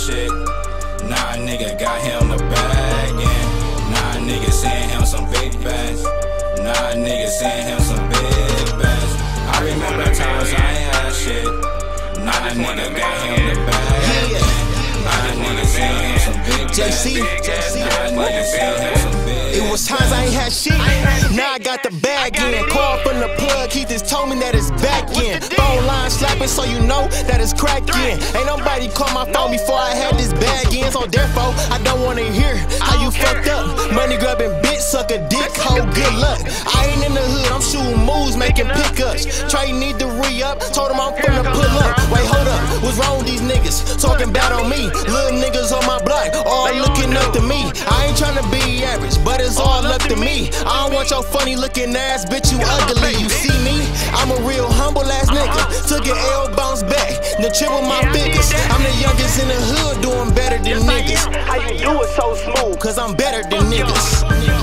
shit. Nah, nigga got him the bag, and nah, nigga send him some big bags. Nah, nigga send him some big bags. I remember times I ain't had shit. Nah, nigga got him the bag. Nah, nigga send him some big bags. Nah, nigga send him some big bags. It was times I ain't had shit. Now I got the bag in. Call from the plug, he just told me that it's back in. Phone line slapping so you know that it's cracked in. Ain't nobody call my phone before I had this bag in. So therefore, I don't wanna hear how you fucked up. Money grabbing bitch, suck a dick, hoe, good luck. I ain't in the hood, I'm shooting moves, making pickups. Trey need to re-up, told him I'm finna pull up. Wait, hold up, what's wrong with these niggas? Talking bad on me, little niggas on my block, all looking up to me. I ain't tryna be average, but it's all up to me. I don't want your funny looking ass, bitch, you ugly. You see me? I'm a real humble ass nigga. Took an L, bounce back, then triple my figures. I'm the youngest in the hood, doing better than niggas. How you do it so smooth? Cause I'm better than niggas.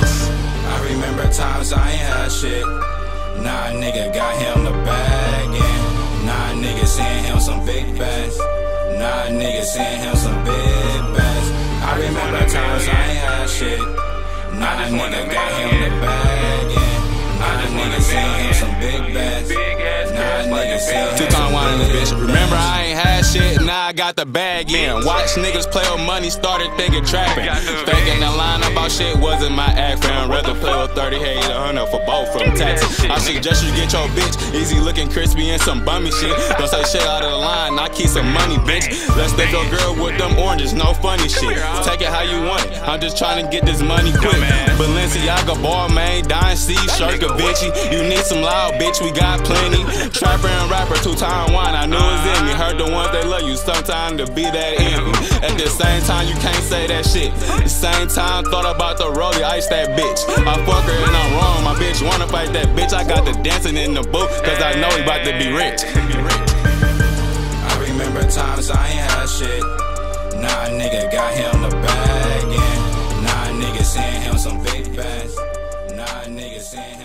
I remember times I ain't had shit. Nah, nigga got him the bag, and nah, nigga send him some big bags. Nah, nigga send him some big bags. I remember times I ain't had shit. Nah, nigga got him the bag, and nah, nigga send him some big bags. Nah, nigga send him Two-time wine in this bitch. Remember I ain't had shit, now I got the bag in. Watch niggas play with money, started thinking trapping. Faking the line about shit wasn't my act, fam. Rather play with 30, hate 100 for both from taxes. I suggest you get your bitch easy looking crispy and some bummy shit. Don't say shit out of the line, I keep some money, bitch. Let's take your girl with them oranges, no funny shit. Take it how you want it, I'm just trying to get this money quick. Balenciaga, Balmain, Dime C, Shirkavici. You need some loud, bitch, we got plenty. Trapper and rapper, two-time wine, I knew it was in me. Heard the ones they love you, sometime to be that envy. At the same time, you can't say that shit. The same time, thought about the rollie, ice that bitch. I fuck her and I'm wrong, my bitch wanna fight that bitch. I got the dancing in the booth, cause I know he about to be rich. I remember times I ain't had shit. Nah, nigga got him the bag, and nah, nigga send him some big bags. Nah, nigga send him